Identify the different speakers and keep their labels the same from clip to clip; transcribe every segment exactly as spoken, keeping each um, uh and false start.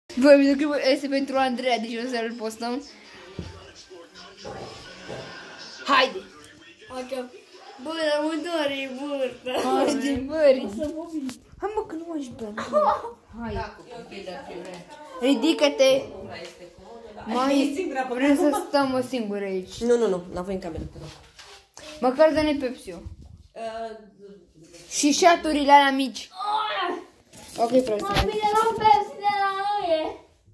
Speaker 1: Bă, videoclipul este pentru Andreea, deci o să-l postăm. Haide!
Speaker 2: Bă, dar mă doare burta.
Speaker 1: Haide, bă, ridic. Hai mă, că nu mai bea. Hai. Ridică-te. Mai vrem să stăm o singură aici.
Speaker 3: Nu, nu, nu, la voi în cameră.
Speaker 1: Măcar dă-ne Pepsi-ul. Și șaturile alea mici. Ok, frate.
Speaker 2: Mă, bine, luăm Pepsi de la noi.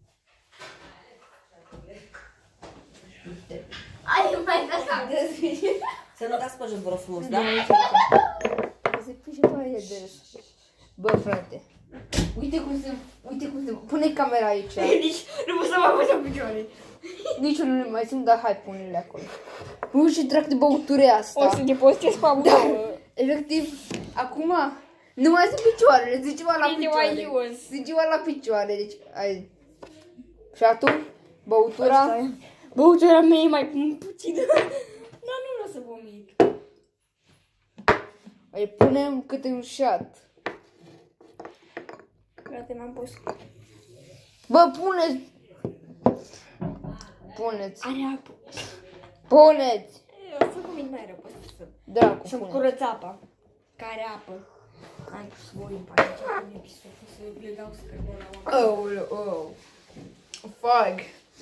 Speaker 2: Ai, mai dați
Speaker 3: Să nu dați pe jos, vă rog frumos, da?
Speaker 1: Se pișe pe aia de râs. Bă, frate. Uite cum se... Uite cum se... Pune camera aici.
Speaker 2: Nici nu pot să mă pus în picioare.
Speaker 1: Nici nu le mai simt, dar hai, pune-le acolo. Ui, ce drac de băutură e asta.
Speaker 2: O să te postez pe abuză.
Speaker 1: Da, efectiv, acum nu mai sunt picioarele, zice ceva la
Speaker 2: E
Speaker 1: picioare.
Speaker 2: mai jos.
Speaker 1: Zice ceva la picioare, deci, hai. Și atunci, băutura.
Speaker 2: Băutura mea e mai puțină. Dar nu vreau să vomit.
Speaker 1: Îi punem câte un șat.
Speaker 2: Frate, m-am pus.
Speaker 1: Bă, puneți! Puneți!
Speaker 2: Are apă.
Speaker 1: Puneți!
Speaker 2: O să vomit mai rău, poți să...
Speaker 1: Dracu,
Speaker 2: Să-mi
Speaker 1: puneți.
Speaker 2: curăț apa. Care apă. Hai să vorbim pe aici, în episod, să le dau să cărbă la oameni.
Speaker 1: Oh, oh. Fag.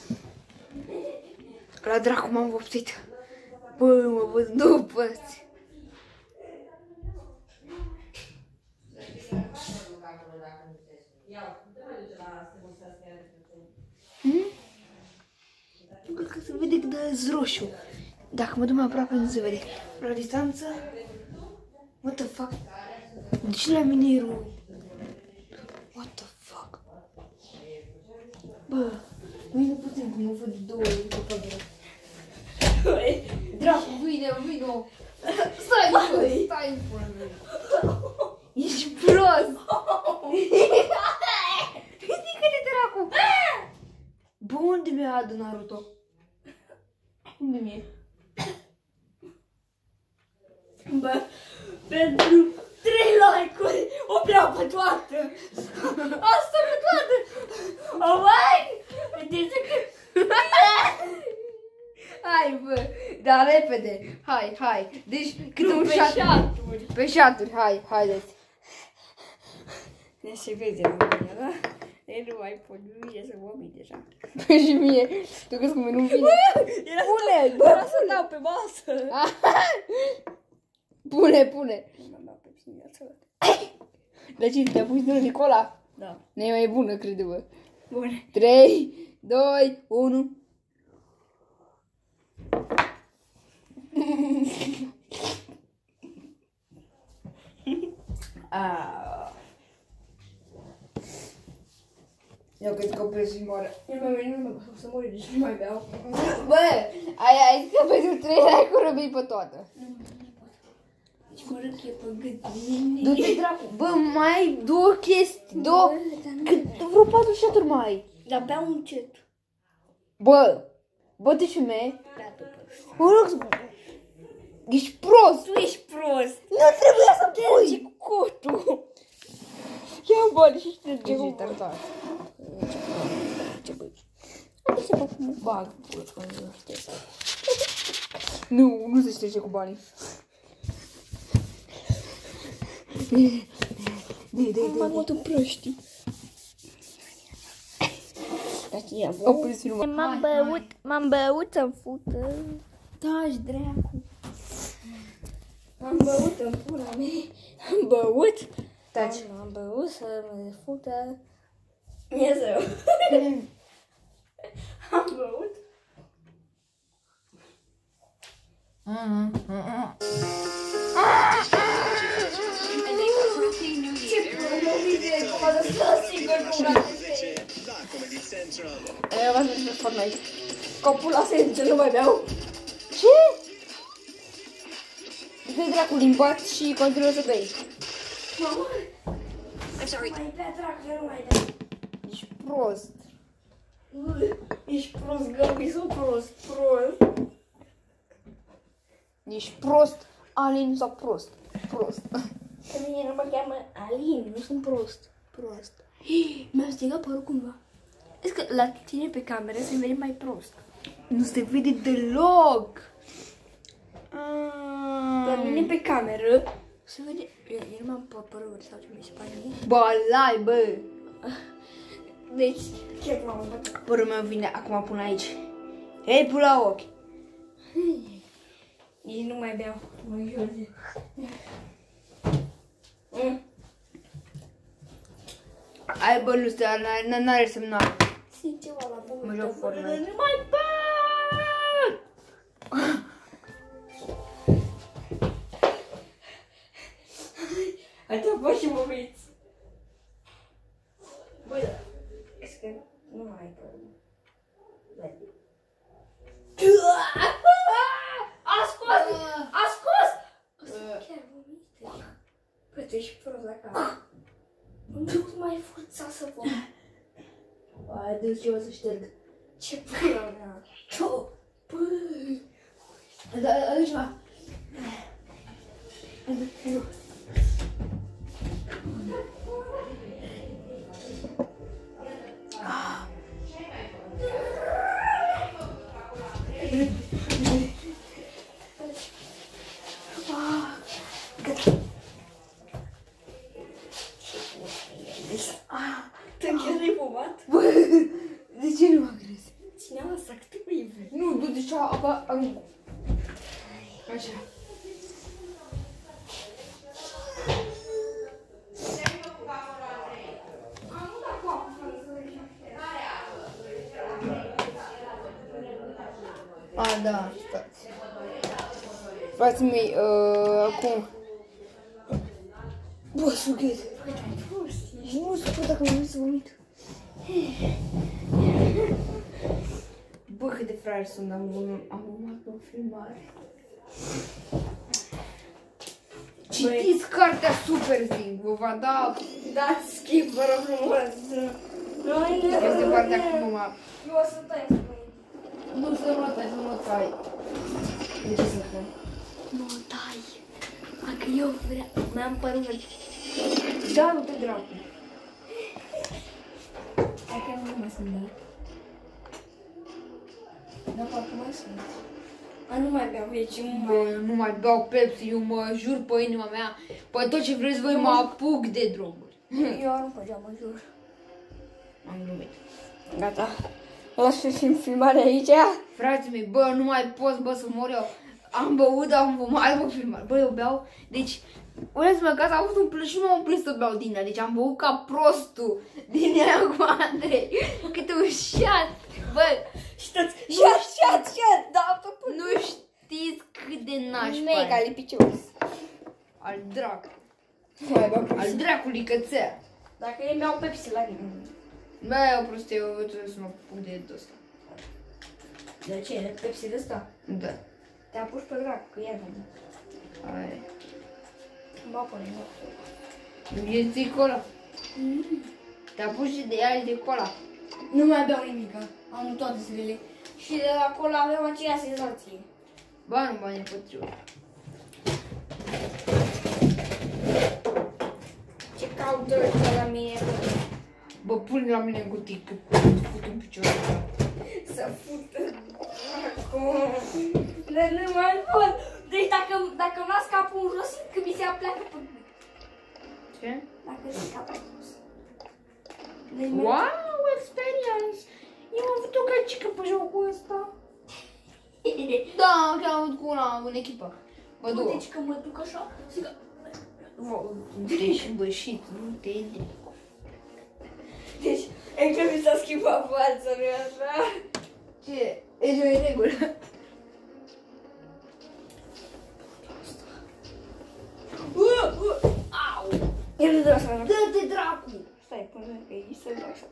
Speaker 1: La dracu m-am vopsit. Bă, mă văd după-ți. Hmm? Cred că se vede că dă roșu. Dacă mă duc mai aproape nu se vede. La distanță. What the fuck? De ce la mine e roșu? What the fuck? Bă, mine puțin cum mă văd două după pădure. Dracu, vine, vino! Stai, bă, stai în pula mea! Ești prost! Ridică-te, dracu! Bă, unde mi-a adunat Naruto? Unde mi-e?
Speaker 2: Bă, pentru trei like-uri o beau pe toată! Asta pe toată! O mai! Vedeți că...
Speaker 1: Hai, bă! Dar repede! Hai, hai! Deci, câte
Speaker 2: Nu,
Speaker 1: un
Speaker 2: pe
Speaker 1: șat...
Speaker 2: șaturi!
Speaker 1: Pe șaturi, hai, haideți!
Speaker 2: Ne se vede la mine, da? E nu mai pot, nu vine să vomit deja.
Speaker 1: Păi și mie, tu crezi că mie nu vine? Pune, bă!
Speaker 2: Vreau să dau pe masă!
Speaker 1: Pune, pune!
Speaker 2: Nu m-am dat pe cine să văd.
Speaker 1: Dar ce, te-a pus de la Nicola?
Speaker 2: Da.
Speaker 1: Ne e mai bună, crede-mă.
Speaker 2: Bun.
Speaker 1: trei, doi, unu. Ah. Eu cred că opresc și moară.
Speaker 2: Eu mai venit, nu o să mori, deci nu mai beau.
Speaker 1: Bă, ai, ai zis că pentru trei like-uri răbui pe toată.
Speaker 2: Deci mă râchie pe gât.
Speaker 1: Du-te dracu. Bă, mai ai două chestii, două... Cât, vreo patru șaturi mai ai.
Speaker 2: Dar beau încet.
Speaker 1: Bă, bă, te femeie.
Speaker 2: Bea după.
Speaker 1: Mă rog, ești prost.
Speaker 2: Tu ești prost.
Speaker 1: Nu trebuia să pui.
Speaker 2: Ce cu cotul.
Speaker 1: Ia bani și șterge
Speaker 2: Ce
Speaker 1: cu
Speaker 2: cu
Speaker 1: tartar.
Speaker 2: Ce băi.
Speaker 1: Se fac cum bag. Nu, nu se șterge cu banii. Dei, dei,
Speaker 2: Mai
Speaker 1: dei.
Speaker 2: mult în proștii.
Speaker 1: Opriți filmul.
Speaker 2: M-am băut, m-am băut în fută.
Speaker 1: Taci, dracu.
Speaker 2: M-am băut în pula mea. Am băut.
Speaker 1: Taci.
Speaker 2: M-am băut să mă fută. Dumnezeu. Am băut. Ce promovide, cum a lăsat sigur cum a
Speaker 1: Eu v-ați mers pe Fortnite.
Speaker 2: Copul a sens, nu mai beau.
Speaker 1: Ce? Dă-i dracu limbat și continuă să bei.
Speaker 2: I'm sorry. Mai bea, dracu, nu mai bea.
Speaker 1: Ești prost.
Speaker 2: Ești prost, Gabi, sau prost, prost.
Speaker 1: Ești prost, Alin sau prost? Prost.
Speaker 2: Pe mine nu mă cheamă Alin, nu sunt prost. Prost. Mi-a strigat părul cumva. Vezi că la tine pe cameră se vede mai prost.
Speaker 1: Nu se vede deloc.
Speaker 2: La mine pe cameră se vede... Eu nu m-am pe păruri sau ce mi se pare mie.
Speaker 1: Bă, lai, bă.
Speaker 2: Deci, chiar m-am învățat.
Speaker 1: Părul meu vine, acum pun aici. Hei, pun la ochi.
Speaker 2: Nici nu mai beau. Mă George. Mm.
Speaker 1: Ai, bă, nu stă, n-are semnal.
Speaker 2: Simt ceva la băută.
Speaker 1: Mă joc Fortnite.
Speaker 2: Nu mai bag! Ați apoi și mă uiți. Băi, da. Crezi că nu mai ai părul. A scos! A scos! Chiar vomite. Băi, tu ești prost la cap. Nu mai forța să vom.
Speaker 1: Ai, de ce o să șterg?
Speaker 2: Ce pula mea. Băi.
Speaker 1: Aduci-mă.
Speaker 2: Tu chiar ai fumat?
Speaker 1: Bă, de ce nu mă crezi?
Speaker 2: Ține asta, câte băi vrei?
Speaker 1: Nu, du de ce apa... Așa. A, da, stați. Frații mei, uh, acum... Bă, sughet. Nu se pot dacă mă vezi să vomit. Bă, cât de fraier sunt, am vomat pe o filmare. Citiți cartea Super Zinc, vă va da...
Speaker 2: Dați skip, vă rog frumos.
Speaker 1: Este partea cu mama.
Speaker 2: Eu o să tai să pun.
Speaker 1: Nu, să nu tai, să nu tai. De ce să pun?
Speaker 2: Nu tai. Dacă eu vreau, mi-am părut.
Speaker 1: Da, nu te dracu.
Speaker 2: Dacă nu mai sunt, da? Dar parcă mai sunt. A, nu mai beau, deci nu mai...
Speaker 1: Bă, nu mai beau Pepsi, eu mă jur pe inima mea. Pe tot ce vreți voi mă apuc de droguri.
Speaker 2: Eu nu făceam, mă jur.
Speaker 1: Am glumit.
Speaker 2: Gata. Lasă și filmarea aici.
Speaker 1: Frații mei, bă, nu mai pot, bă, să mor eu. Am băut, am vomat, bă, filmare. Bă, eu beau, deci... Uitați-mă că ați avut un plăc și nu m-am oprit să beau din ea. Deci am băut ca prostul din ea cu Andrei. Câte un șat. Bă,
Speaker 2: Ștați, șat, șat, șat, da, tot
Speaker 1: nu știți cât de nașpa
Speaker 2: mega
Speaker 1: e.
Speaker 2: lipicios.
Speaker 1: Al dracu.
Speaker 2: Mai beau
Speaker 1: Al dracului cățea.
Speaker 2: Dacă ei mi-au Pepsi la mine.
Speaker 1: Bă, eu prostie, eu trebuie să mă apuc de ăsta.
Speaker 2: De ce? De Pepsi de ăsta?
Speaker 1: Da.
Speaker 2: Te apuci pe dracu, că iar vine.
Speaker 1: Aia.
Speaker 2: Mă apune, mă.
Speaker 1: E ții cola. Te apuci de ea de cola.
Speaker 2: Nu mai beau nimica. Am toate zilele. Și de la cola avem aceeași senzație.
Speaker 1: Ba, nu bani împotriva.
Speaker 2: Ce caută ăsta la mine?
Speaker 1: Bă, pune la mine în cutii, că te fut în picior.
Speaker 2: Să fută acum. Dar nu mai pot. Deci dacă, dacă îmi las capul în jos, că mi se apleacă pe mine.
Speaker 1: Ce?
Speaker 2: Dacă se capul în jos. Deci
Speaker 1: Wow, experience! Eu am avut o căcică pe jocul ăsta. Da, chiar am avut cu una în echipă. Bă, două.
Speaker 2: deci că mă duc așa, zic că...
Speaker 1: Ești bășit, nu te iei.
Speaker 2: Deci, încă mi s-a schimbat fața mea așa.
Speaker 1: Ce? Ești o regulă.
Speaker 2: Uh, uh, au! El nu dă așa.
Speaker 1: Dă-te dracu!
Speaker 2: Stai, până că e să dă așa.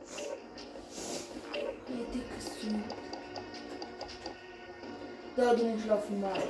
Speaker 1: Uite că sunt. Da, drumul și la filmare.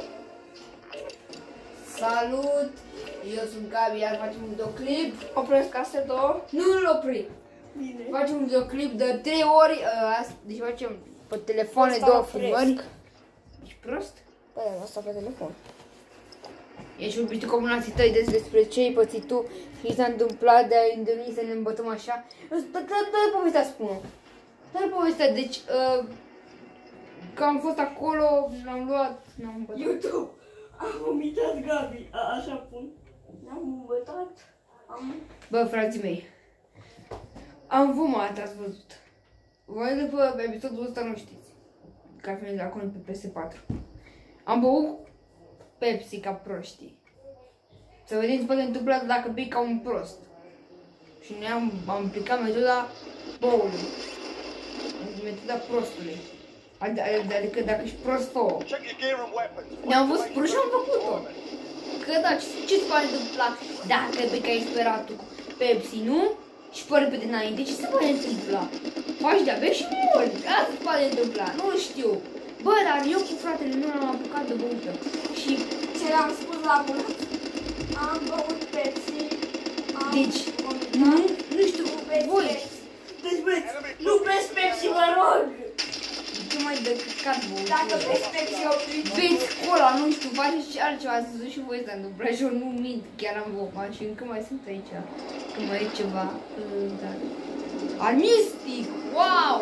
Speaker 1: Salut! Eu sunt Gabi, iar facem un videoclip.
Speaker 2: Opresc astea două.
Speaker 1: Nu îl opri!
Speaker 2: Bine.
Speaker 1: Facem un videoclip de trei ori, uh, deci facem pe telefoane
Speaker 2: Asta
Speaker 1: două
Speaker 2: opresc.
Speaker 1: filmări. Ești prost?
Speaker 2: Păi, am asta pe telefon.
Speaker 1: Ești iubitul comunații tăi des despre ce ai pățit tu, ce s-a întâmplat de a îndemni să ne îmbătăm așa. Dă-i povestea, spune. Dar povestea, deci, uh, că am fost acolo, l-am luat, n-am îmbătat.
Speaker 2: YouTube. Am vomitat Gabi. A, așa pun. N-am îmbătat. Am...
Speaker 1: Bă, frații mei, am fumat, ați văzut. Voi după episodul ăsta nu știți. Că fi de acolo pe P S patru. Am băut Pepsi ca proștii. Să vedem ce poate întâmpla dacă bei ca un prost. Și noi am, am aplicat metoda boului. Metoda prostului. Adică, adică dacă ești prost, fă-o. Ne-am văzut spus și am făcut-o. Că da, ce, ce se poate întâmpla dacă bei ca esperat tu cu Pepsi, nu? Și pe repede înainte, ce se poate întâmpla? Faci de-abia și mori. Asta se poate întâmpla, nu știu. Bă, dar eu cu fratele meu am apucat de băută. Și
Speaker 2: Ce am spus la mult? Am băut Pepsi. Am
Speaker 1: deci,
Speaker 2: vomitat.
Speaker 1: nu, nu știu,
Speaker 2: Beți
Speaker 1: voi.
Speaker 2: Pepsi. Deci beți, nu beți Pepsi, vă rog.
Speaker 1: Ce mai de căcat băut?
Speaker 2: Dacă beți Pepsi, opriți.
Speaker 1: Beți cola, nu știu, faceți și altceva, ați văzut și voi s-a întâmplat și eu nu mint, chiar am vomat și încă mai sunt aici. Că mai e ceva, uh, dar... Armistic, wow!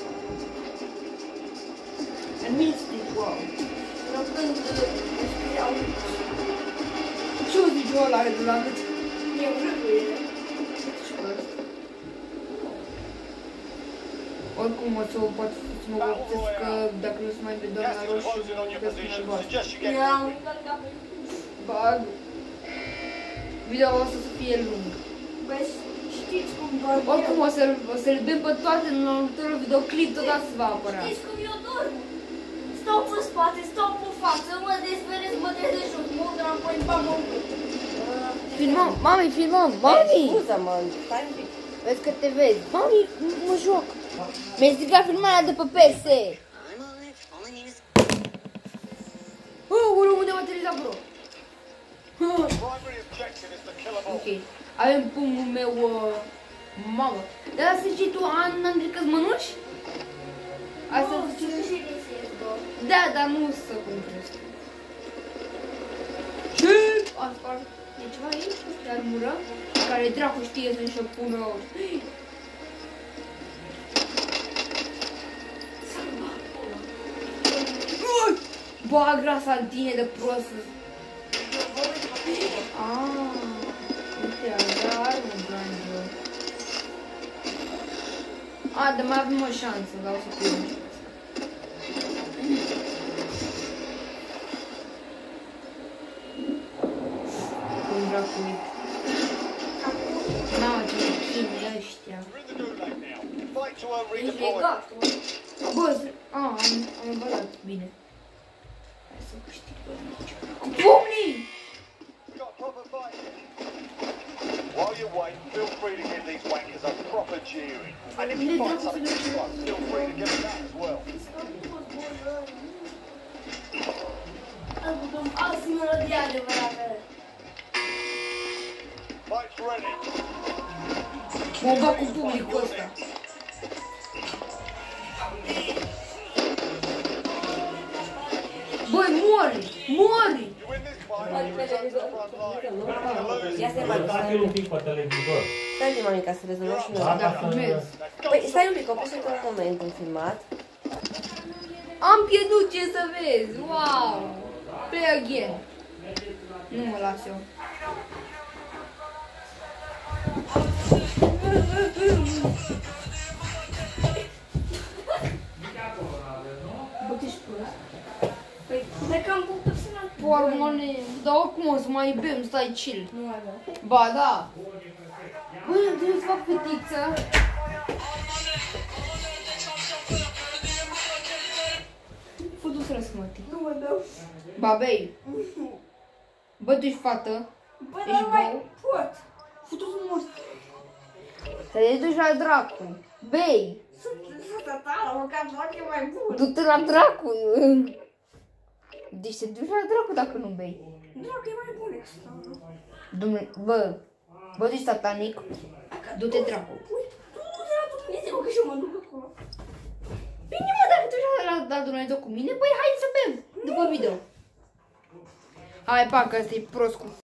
Speaker 1: Armistic, wow!
Speaker 2: Nu când respirau.
Speaker 1: Ce-o zici eu ăla de la cât?
Speaker 2: Eu râduie.
Speaker 1: Oricum o să o pot să mă găsesc că dacă nu se mai vede doar la roșu, mă găsesc în albastră.
Speaker 2: Eu am uitat că am
Speaker 1: Bag. Video o să fie lung.
Speaker 2: Băi, știți cum dorm eu?
Speaker 1: Oricum o să-l o să-l bem pe toate în următorul videoclip, tot asta se va apăra.
Speaker 2: Știți cum eu dorm? Stau pe spate, stau pe față, mă dezveresc, mă trezesc jos, mă uit înapoi în pământ.
Speaker 1: Filmăm, mami, filmăm, mami!
Speaker 3: Scuză-mă, stai un pic.
Speaker 1: Vezi că te vezi. Mami, mă joc. Mi-ai stricat filmarea de pe P S. Oh, unde m-a aterizat, bro? Ok, avem pungul meu, uh, mamă. Dar să zici tu, An- Andrei, că-ți mănânci? Asta
Speaker 2: Nu,
Speaker 1: zici?
Speaker 2: știu și găsesc, doar.
Speaker 1: Da, dar nu să cum crezi. Ce? Asta e ceva aici? De armură? Care dracu știe să-și o pună... Bă, grasa în tine de prost. Ah, uite, avea armă, Branjo. A, dar mai avem o șansă, dar o să pierdem. Cum dracu uit. N-au ce chini ăștia.
Speaker 2: Ești legat.
Speaker 1: Bă, a, am, am învățat bine. Hai să câștig pe aici. Cu pumnii!
Speaker 4: While you wait, feel free to give these wankers a proper jeering. And if you find something you trust, feel free to give them that as well.
Speaker 2: Azi melodia adevărată.
Speaker 4: Fight's ready.
Speaker 1: Mă bag cu publicul ăsta. Băi, mori! Mori!
Speaker 4: You win this fight, you return to the front line.
Speaker 3: Ia stai, mami, stai
Speaker 5: Stai
Speaker 3: un
Speaker 5: un
Speaker 3: pic.
Speaker 5: pic pe televizor.
Speaker 3: Stai un mami, ca să rezolvăm și noi.
Speaker 5: Da,
Speaker 1: Da,
Speaker 5: ca să...
Speaker 1: filmez.
Speaker 3: Păi, stai un pic, oprește-te un moment în filmat.
Speaker 1: Am pierdut, ce să vezi! Wow! Play again! Nu mă las eu. Bă, te-și prost.
Speaker 2: Păi, dacă am băut personal.
Speaker 1: Hormone, dar oricum o să mai bem, stai chill.
Speaker 2: Nu mai vreau.
Speaker 1: Ba, da. Bă, trebuie să fac fetiță. Fă-tu să răsmătii.
Speaker 2: Nu mai beau.
Speaker 1: Ba, bei. Bă, tu ești fată.
Speaker 2: Bă,
Speaker 1: Ești
Speaker 2: dar nu mai
Speaker 1: bou?
Speaker 2: pot.
Speaker 1: Fă-tu să mor. Să te duci la dracu. Bei.
Speaker 2: Sunt tatară, măcar doar e mai bun.
Speaker 1: Du-te la dracu. Deci te duci la dracu dacă nu bei.
Speaker 2: Dracu, e mai bun extra.
Speaker 1: Dumne, bă, bă, tu ești satanic. Du-te dracu.
Speaker 2: Ui, tu de la Dumnezeu că și eu mă duc acolo.
Speaker 1: Bine, mă, dacă tu ești la, la Dumnezeu cu mine, păi hai să bem după video. Hai, pa, că ăsta e prost cu